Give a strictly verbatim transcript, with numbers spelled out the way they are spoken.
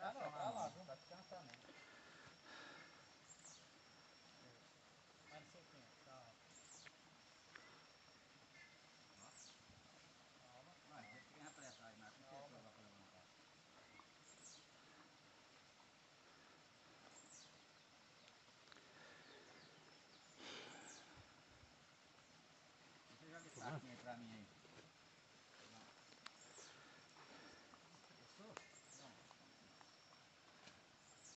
Ah, não, pra lá, viu? Vai descansar mesmo. Vai sequinho, tá. Calma. Vai, você fica apressado aí, mas não sei se vai pra levantar. Você joga esse saquinho aí pra mim aí.